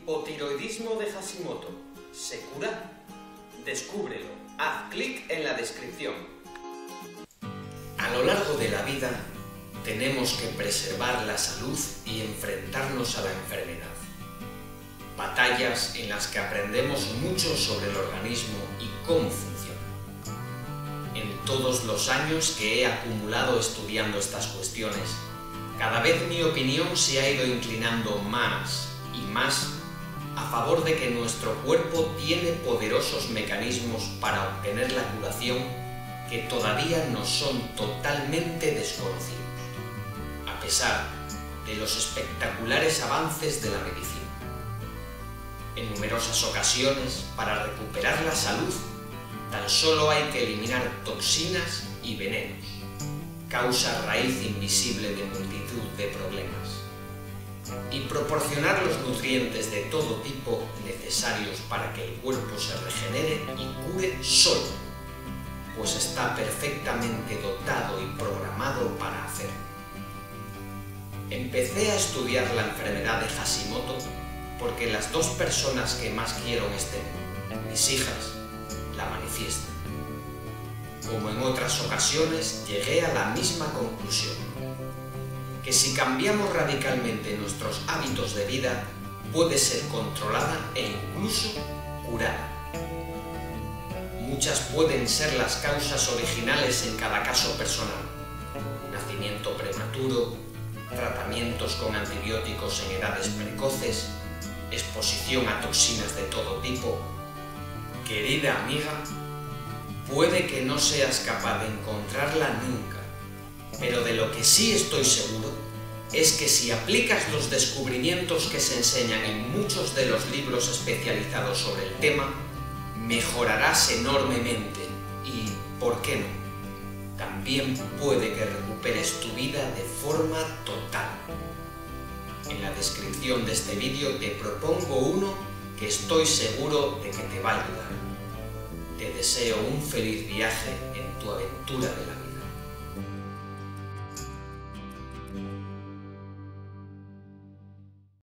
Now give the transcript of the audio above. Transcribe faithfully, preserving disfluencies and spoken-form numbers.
Hipotiroidismo de Hashimoto. ¿Se cura? Descúbrelo. Haz clic en la descripción. A lo largo de la vida tenemos que preservar la salud y enfrentarnos a la enfermedad. Batallas en las que aprendemos mucho sobre el organismo y cómo funciona. En todos los años que he acumulado estudiando estas cuestiones, cada vez mi opinión se ha ido inclinando más y más a favor de que nuestro cuerpo tiene poderosos mecanismos para obtener la curación que todavía nos son totalmente desconocidos, a pesar de los espectaculares avances de la medicina. En numerosas ocasiones, para recuperar la salud, tan solo hay que eliminar toxinas y venenos, causa raíz invisible de multitud de problemas, y proporcionar los nutrientes de todo tipo necesarios para que el cuerpo se regenere y cure solo, pues está perfectamente dotado y programado para hacerlo. Empecé a estudiar la enfermedad de Hashimoto porque las dos personas que más quiero en este mundo, mis hijas, la manifiestan. Como en otras ocasiones, llegué a la misma conclusión, que si cambiamos radicalmente nuestros hábitos de vida, puede ser controlada e incluso curada. Muchas pueden ser las causas originales en cada caso personal: nacimiento prematuro, tratamientos con antibióticos en edades precoces, exposición a toxinas de todo tipo. Querida amiga, puede que no seas capaz de encontrarla nunca, pero de lo que sí estoy seguro es que si aplicas los descubrimientos que se enseñan en muchos de los libros especializados sobre el tema, mejorarás enormemente y, ¿por qué no?, también puede que recuperes tu vida de forma total. En la descripción de este vídeo te propongo uno que estoy seguro de que te va a ayudar. Te deseo un feliz viaje en tu aventura de la vida.